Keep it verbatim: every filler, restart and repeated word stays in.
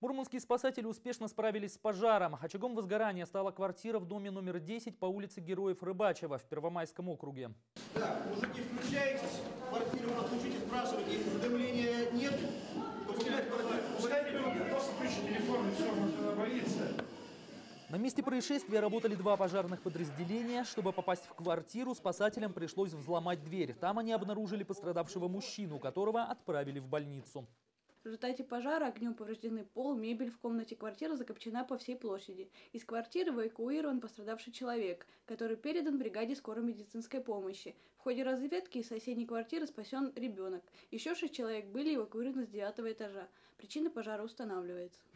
Мурманские спасатели успешно справились с пожаром. Очагом возгорания стала квартира в доме номер десять по улице Героев Рыбачева в Первомайском округе. Так, мужики, включайтесь. Квартиру у нас учите, спрашивайте, если задымления нет, то пускай Пускай ребенок просто включит телефон и все, можно боится. На месте происшествия работали два пожарных подразделения. Чтобы попасть в квартиру, спасателям пришлось взломать дверь. Там они обнаружили пострадавшего мужчину, которого отправили в больницу. В результате пожара огнем повреждены пол, мебель в комнате, квартира закопчена по всей площади. Из квартиры эвакуирован пострадавший человек, который передан бригаде скорой медицинской помощи. В ходе разведки из соседней квартиры спасен ребенок. Еще шесть человек были эвакуированы с девятого этажа. Причина пожара устанавливается.